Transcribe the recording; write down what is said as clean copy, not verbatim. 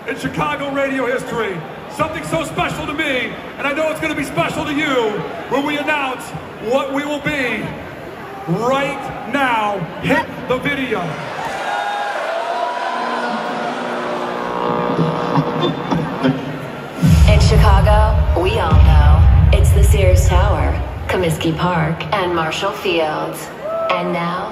in Chicago radio history. Something so special to me, and I know it's going to be special to you, when we announce what we will be right now. Hit the video. In Chicago, we all know it's the Sears Tower, Comiskey Park, and Marshall Field. And now,